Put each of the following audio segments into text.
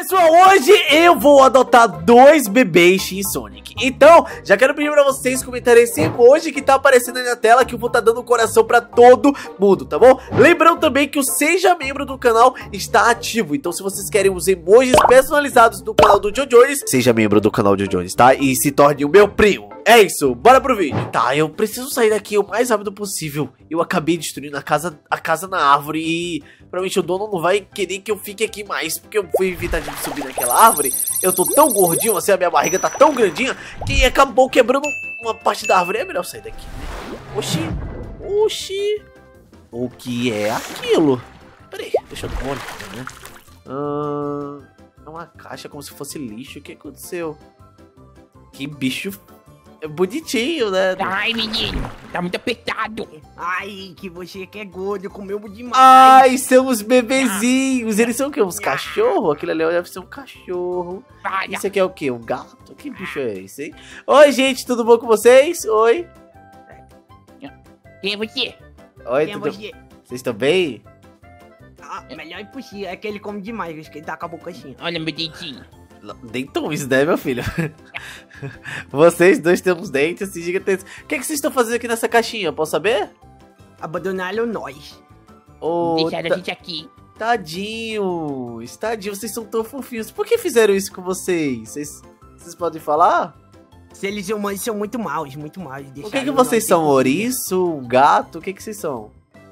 Pessoal, hoje eu vou adotar 2 bebês Sonic. Então, já quero pedir pra vocês comentarem esse emoji que tá aparecendo aí na tela, que eu vou estar dando coração pra todo mundo, tá bom? Lembrando também que o Seja Membro do canal está ativo. Então, se vocês querem os emojis personalizados do canal do Jojones, seja membro do canal do Jojones, tá? E se torne o meu primo. É isso, bora pro vídeo. Tá, eu preciso sair daqui o mais rápido possível. Eu acabei destruindo a casa na árvore e provavelmente o dono não vai querer que eu fique aqui mais, porque eu fui evitar de subir naquela árvore. Eu tô tão gordinho, assim, a minha barriga tá tão grandinha que acabou quebrando uma parte da árvore. É melhor sair daqui, né? Oxi. O que é aquilo? Peraí, deixa eu dar uma olhada, né? É uma caixa como se fosse lixo. O que aconteceu? Que bicho bonitinho, né? Ai, menino, tá muito apertado. Ai, que você que é gordo, comeu demais. Ai, são os bebezinhos. Eles são o quê? Uns cachorros? Aquele ali deve ser um cachorro. Isso aqui é o quê? Um gato? Que bicho é esse, hein? Oi, gente, tudo bom com vocês? Oi. Quem é você? Oi, Quem é tudo... você? Vocês estão bem? Melhor impossível, é que ele come demais, acho que ele tá com a boca assim. Olha meu dentinho. Dentões, né, meu filho? Vocês dois têm uns dentes assim, gigantes. O que vocês estão fazendo aqui nessa caixinha? Posso saber? Abandonaram nós. Deixaram a gente aqui. Tadinhos, vocês são tão fofinhos. Por que fizeram isso com vocês? Vocês podem falar? Se eles são muito maus, muito maus. O que vocês são? Ouriço? Um gato? O que vocês são?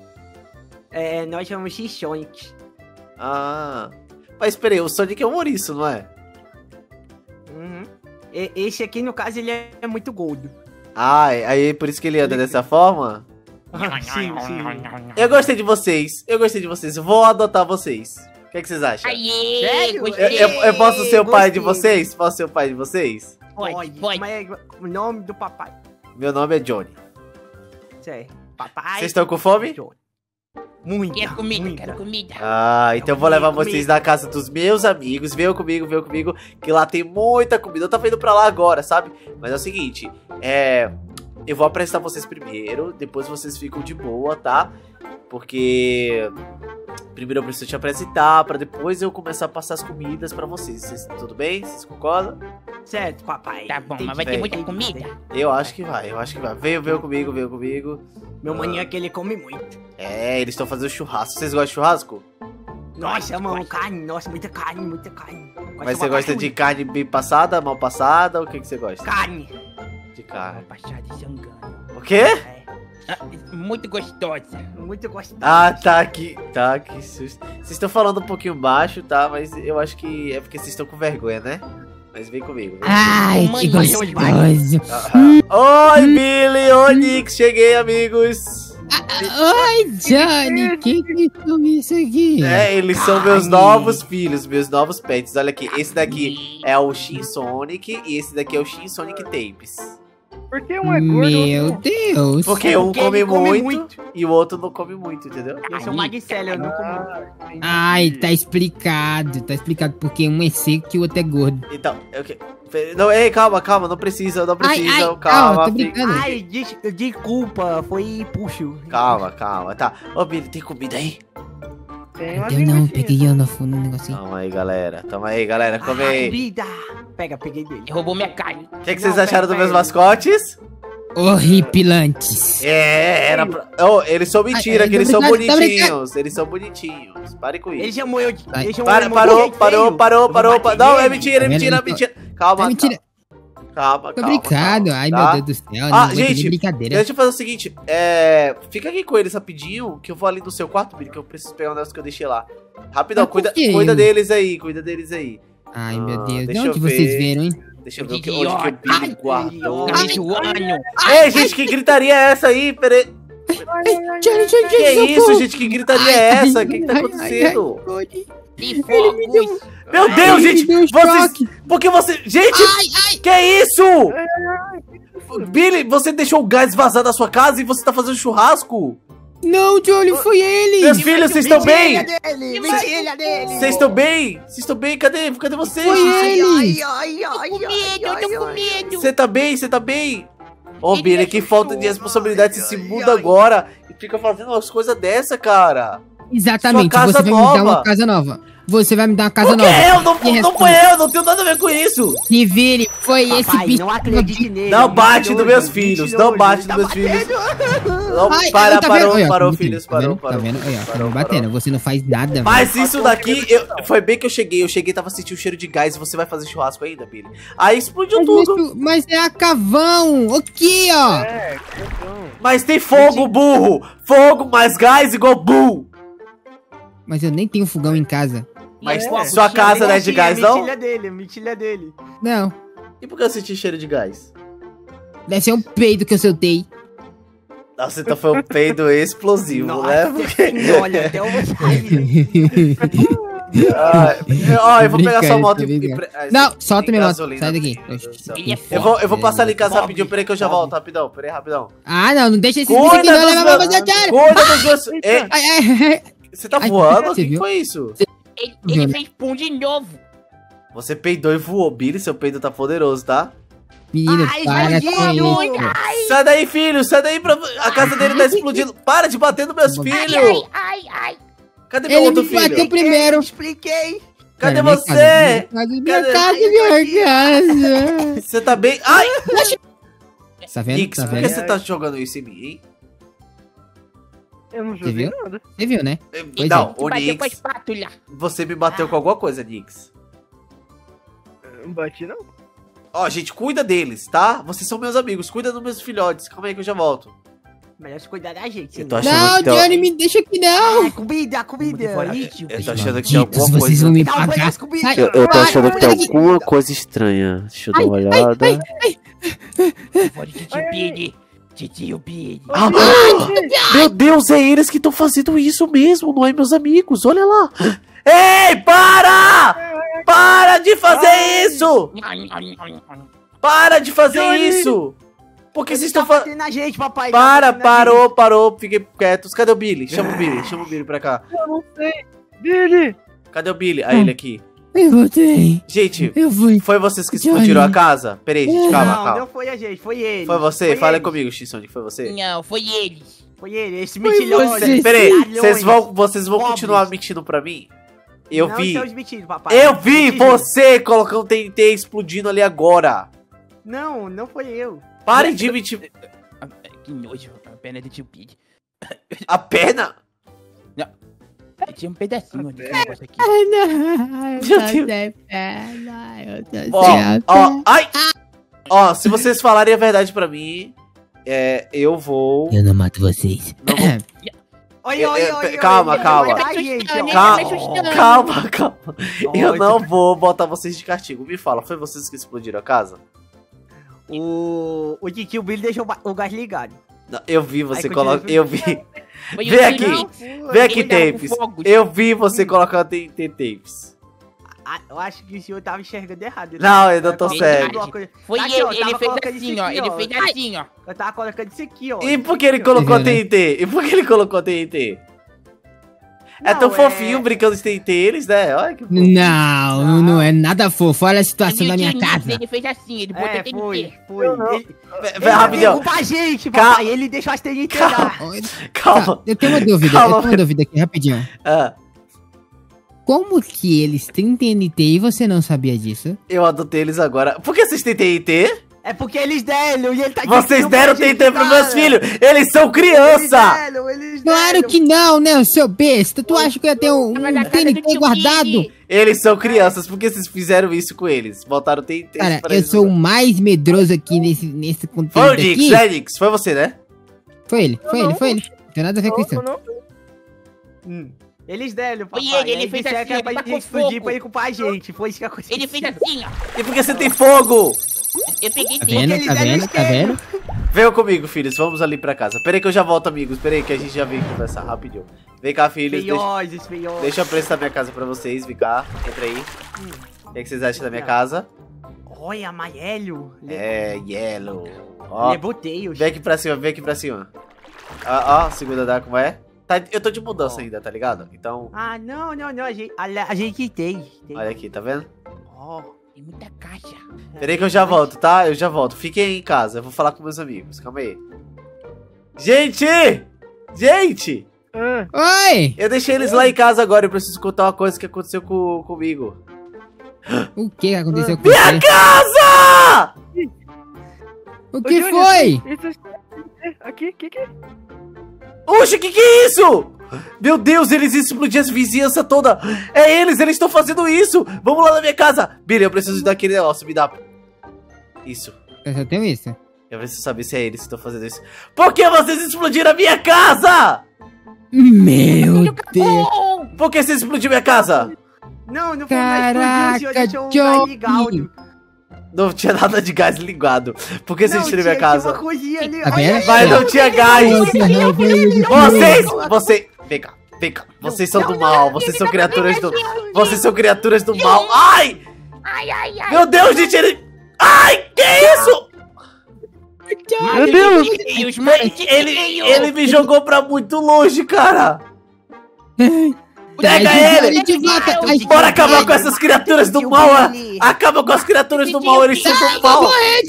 Nós chamamos X-Sonics. Ah, mas peraí, o Sonic é um ouriço, não é? Uhum. Esse aqui, no caso, ele é muito gordo. Ah, aí por isso que ele anda dessa forma? Sim. Eu gostei de vocês, vou adotar vocês. O que vocês acham? Aê, Sério? gostei. Eu posso ser o pai de Gostei. vocês? Posso ser o pai de vocês? Pode. Mas é o nome do papai. Meu nome é Johnny. Sério. Papai. Vocês estão com fome? Muito. Quero comida. Ah, então eu vou levar vocês na casa dos meus amigos. Venham comigo, que lá tem muita comida. Eu tava indo pra lá agora, sabe? Mas é o seguinte, eu vou apresentar vocês primeiro, depois vocês ficam de boa, tá? Porque primeiro eu preciso te apresentar, pra depois eu começar a passar as comidas pra vocês. Tudo bem? Vocês concordam? Certo, papai. Tá bom, mas vai ter muita comida? Eu acho que vai. Venham comigo. Meu maninho aqui, ele come muito. Eles estão fazendo churrasco. Vocês gostam de churrasco? Nossa, mano, carne. Nossa, muita carne. Mas você gosta de carne bem passada, mal passada? Ou o que você gosta? Carne. De carne. Passada de sangano. O quê? Muito gostosa. Muito gostoso. Ah, tá aqui. Tá, que susto. Vocês estão falando um pouquinho baixo, tá? Mas eu acho que é porque vocês estão com vergonha, né? Mas vem comigo. Ai, que gostoso. Oi, Billy, Onix, cheguei, amigos. Oi, Johnny, que são isso aqui? Eles são meus novos filhos, meus novos pets. Olha aqui, esse daqui é o Sonic e esse daqui é o Sonic Tapes. Por que um é gordo? Meu Deus. Porque um come ele come muito e o outro não come muito, entendeu? Eu sou magicelo, eu não como. Ai, tá explicado. Tá explicado porque um é seco e o outro é gordo. Então, não, ei, calma, não precisa, calma, tô fica. brincando. Ai, desculpa, foi puxo. Calma, tá. Ô, Billy, tem comida aí? Tem uma Eu não, linguiça. peguei eu no fundo um negocinho. Toma aí, galera, come aí. Vida. Peguei dele. Roubou minha carne. O que vocês Não, acharam dos pera meus aí. mascotes? Horripilantes. Era pra... Oh, eles são mentira, Ai, que eles tô são brincando, tô bonitinhos. Eles são bonitinhos. Pare com Ele isso. chamou eu de. Ai. Ele chamou eu de Parou. feio. Não, é mentira. Calma, É mentira. calma. Tô brincando. Ai, tá? meu Deus do céu. Ah, Não aguento de gente, brincadeira. deixa eu fazer o seguinte. Fica aqui com eles rapidinho, que eu vou ali no seu quarto, Billy, que eu preciso pegar um negócio que eu deixei lá. Rapidão, Mas por quê? cuida deles aí, Ai, meu Deus. De deixa onde eu vocês ver. viram, hein? Deixa eu ver onde que o Billy guardou. Lituano. Ei, gente, que gritaria é essa aí? Peraí. Johnny, Que é isso, gente? Que gritaria é essa? O que tá acontecendo? E fogos. Meu Deus, Ai, gente! me deu um Vocês... choque. Porque você... Gente! Que é isso? Billy, você deixou o gás vazar da sua casa e você tá fazendo churrasco? Não, Johnny, foi ele. Meus filhos, vocês estão bem? Mentira dele. Vocês estão bem? Vocês estão bem? Cadê vocês? Foi ele. Eu tô com medo. Você tá bem? Ô, Billy, que falta de responsabilidade. Você se muda agora e fica fazendo umas coisas dessa, cara. Exatamente, Sua casa você vai me dar nova. uma casa nova. Você vai me dar uma casa Por que nova. eu? Não Me foi responda. eu, não tenho nada a ver com isso. Se vire, foi esse Papai, bicho. não acredite nele. Não é bate nos mentiroso, meus filhos, não mentiroso, bate ele nos tá meus filhos. batendo. Não, Ai, parou, tá vendo? Olha, parou, tá filhos, vendo? parou, Tá vendo? Olha, tá me parou. batendo. Você não faz nada, Mas isso daqui, foi bem que eu cheguei e tava sentindo o cheiro de gás e você vai fazer churrasco ainda, Billy. Aí explodiu tudo. Mas é a cavão. Aqui, ó. É, então. Mas tem fogo, burro. Fogo mais gás igual burro. Mas eu nem tenho fogão em casa. Mas É, sua casa não é de gás, não? Mentilha dele. Não. E por que eu senti cheiro de gás? Deve ser um peido que eu soltei. Nossa, então foi um peido explosivo, né? Olha, até o Ó, eu vou pegar sua moto Não, solta minha moto. gasolina. Sai daqui. Ele é Eu vou passar ali em casa Bob, rapidinho, peraí que eu já Bob. volto, rapidão, peraí, rapidão. Ah, não deixa esse bicho aqui Cuida não. dos Leva meus... pra você, Cuida dos meus... Ei, Ai, ai. você tá Ai, voando? O você que viu? foi isso? Ele fez pum de novo. Você peidou e voou, Billy, seu peido tá poderoso, tá? Menino, Ai, para Jorginho. com isso. Sai daí, filho, sai daí, a casa dele tá explodindo. Para de bater nos meus filhos. Ai. Cadê meu Ele outro me bateu filho? primeiro. Expliquei. Cadê Cara, minha você? Minha Cadê? casa, minha casa. Você tá bem... Ai! Tá vendo? Nix, Tá por que vendo? você tá jogando isso em mim, hein? Eu não Você joguei viu? nada. Você viu, né? Pois Não, Tu o bateu com a Nix, espátula. você me bateu com alguma coisa, Nix. Não bati, não. Ó, gente, cuida deles, tá? Vocês são meus amigos, cuida dos meus filhotes. Calma aí que eu já volto. Melhor se cuidar da gente. Eu tô senão- achando Não, que tem... Johnny, me deixa aqui não. Ah, comida. Eu tô achando que tem Malditos, alguma vocês coisa... vão me Dá uma pagar. das comidas. Sai. Eu tô achando que tem Sai daqui. alguma coisa estranha. Deixa eu dar uma olhada. Pode titio Billy. Titio Billy. Ah, meu Deus, é eles que estão fazendo isso mesmo, não é meus amigos, olha lá. Ei, para! Para de fazer isso! Para de fazer isso! Por que vocês estão fazendo... na gente, papai. Para, parou, fiquem quietos. Cadê o Billy? Chama o Billy pra cá. Eu não sei. Billy! Cadê o Billy? Aí ele aqui. Eu voltei. Gente, Eu fui. foi vocês que explodiram a casa? Peraí, gente, calma, Não, calma. não foi a gente, foi ele. Foi você? Foi Fala ele. comigo, X-Sonic, foi você? Não, foi eles. Foi ele, esse Foi mentilhão. você. Peraí, Ladrões. vocês vão pobres. continuar mentindo pra mim? Eu Não vi. são os mentiros, papai. Eu vi Mentiros. você colocando TNT explodindo ali agora. Não, não foi eu. Parem de mentir. Que nojo, a perna do tio Billy. A perna? Tinha um pedacinho desse negócio aqui. Ai, não. Meu Eu tô sem Ó, ai! Ó, se vocês falarem a verdade pra mim, eu vou... Eu não mato vocês. Não vou... Olha, calma, calma. Ai, gente, ó. Calma. Eu Ó, não vou botar vocês de castigo. Me fala, foi vocês que explodiram a casa? O tio Billy deixou o gás ligado. Não, eu vi você Aí, colocar... continua. Eu vi... Foi Vem o aqui. Billy. Vem aqui, Ele tava com Tapes. fogo. Eu vi você colocando TNT, Tapes. Ah, eu acho que o senhor tava enxergando errado. Não, eu não tô Tava cego. colocando uma coisa- Foi Aqui, ó, ele tava fez colocando assim, isso ó. aqui, Ele ó. fez assim, ó. Eu tava colocando isso aqui, ó. E por que ele colocou Entendeu, né? TNT? E por que ele colocou TNT? É Não, tão fofinho brincando de TNT eles, né? Olha que fofo. Não é nada fofo. Olha a situação da minha Ele- casa. Ele fez assim, ele botou É, TNT. foi. Ele, Vai, rapidão. pra gente, Calma. papai. Ele deixou as TNT Calma. lá. Calma. Tá, eu tenho uma dúvida. Calma. Eu tenho uma dúvida aqui, rapidinho. Ah, Como que eles têm TNT e você não sabia disso? eu adotei eles agora. Por que vocês têm TNT? É porque eles deram e ele tá Vocês dizendo deram pra gente, TNT pros meus cara. filhos. Eles são criança. Eles Claro deram. que não, né, seu besta? Tu acha que eu ia ter um Tava na casa do TNT tio guardado? Billy. Eles são crianças. Por que vocês fizeram isso com eles? Botaram TNT Cara, pra eu eles sou o usarem. mais medroso aqui nesse conteúdo Foi o aqui. Nix, né, Nix? Foi você, né? Foi ele. Não tem nada a ver com isso. Não. Eles deram, Foi papai. ele Aí fez disseram assim, que era pra ele gente tacou explodir fogo. pra ele culpar a gente. Foi isso que aconteceu. Ele fez assim, ó. E por que você tem fogo? Eu peguei Tá TNT. vendo? eles Tá deram vendo? Tá isqueiro. vendo? Venham comigo, filhos. Vamos ali pra casa. Peraí que eu já volto, amigos. Peraí que a gente já vem conversar rapidinho. Vem cá, filhos. Feiosos. Deixa eu prestar minha casa pra vocês. Vem cá. Entra aí. O que vocês acham da minha casa? Olha, amarelo. É, yellow. Ó, Lebotei. vem aqui pra cima, vem aqui pra cima. Ó, segunda andar, como é? Tá, eu tô de mudança ainda, tá ligado? Então, Ah, não. A gente tem. olha aqui, tá vendo? Ó. Tem muita caixa. Peraí que eu já volto, tá? Eu já volto. Fiquem aí em casa, eu vou falar com meus amigos. Calma aí. Gente! Gente! Oi! Eu deixei eles lá em casa agora. Eu preciso contar uma coisa que aconteceu comigo. O que aconteceu com Minha você? casa! O que foi? Aqui, que? Oxe, que é isso? Meu Deus, eles explodiram a vizinhança toda. É eles estão fazendo isso. Vamos lá na minha casa. Billy, eu preciso daquele negócio, me dá. Isso. Eu só tenho isso. Eu preciso saber se é eles que estão fazendo isso. Por que vocês explodiram a minha casa? Meu Deus! Por que vocês explodiram minha casa? Não foi Caraca, uma explosão, Johnny! Não tinha nada de gás ligado. Por que vocês destruíram minha Tinha casa? uma coisinha ali. Tá vendo? Mas não tinha gás. Você... Vem cá. Vocês são do mal. Vocês são criaturas do... Vocês são criaturas do mal. Ai! Meu Deus, gente, ele... Ai, que isso? Meu Deus! Ele me jogou pra muito longe, cara. Pega ele! Bora acabar com essas criaturas do mal! Acaba com as criaturas do mal, eles são do mal!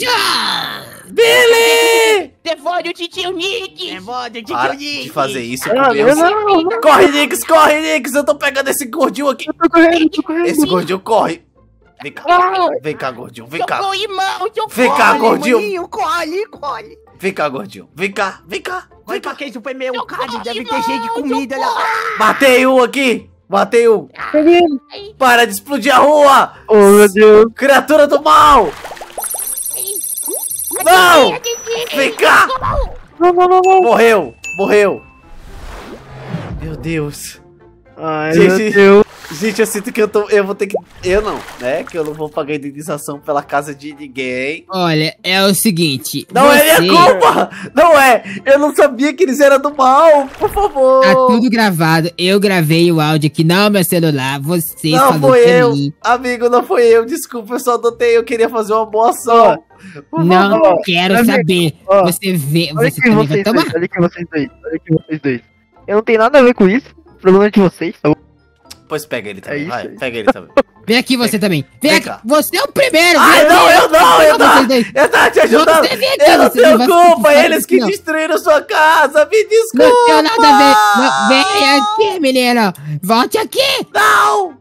Billy! Devolve o titio Nick! Para de fazer isso comigo. Corre, Nix! Eu tô pegando esse gordinho aqui. Tô correndo. Esse gordinho corre. Vem cá, gordinho. Vem cá. Socorro, irmão! Vem cá, gordinho. Maninho, corre. Vem cá, gordinho. Vem cá. Vai pra aquele supermercado, deve ter cheio de comida lá. Matei um aqui. Para de explodir a rua. Oh, meu Deus. Criatura do mal. Não! Vem cá. Não. Morreu. Meu Deus. Ai, Gente, meu Deus. Gente, eu sinto que eu vou ter que... Eu não, né? Que eu não vou pagar indenização pela casa de ninguém. Olha, é o seguinte... Não é minha culpa! Não é! Eu não sabia que eles eram do mal! Por favor! Tá tudo gravado. Eu gravei o áudio aqui no meu celular. Você Não falou foi pra eu! mim. Amigo, não foi eu! Desculpa, eu só adotei. Eu queria fazer uma boa ação. Não Ó, quero amigo, saber. ó, Você vê... Olha Você aqui também vai vocês tomar. dois, olha aqui vocês dois. Eu não tenho nada a ver com isso. O problema é de vocês. Pois pega ele também, isso vai. aí. Pega ele também. Vem aqui você também. Vem Vem cá. aqui. Você é o primeiro. Ai, vem não, aqui. eu não! Vocês dois. Eu tava te ajudando! Você vem aqui, Eu não você não tenho vai culpa! ficar Eles que não. destruíram sua casa! Me desculpa! Não tenho nada a ver. Não, vem aqui, menino. Volte aqui. Não!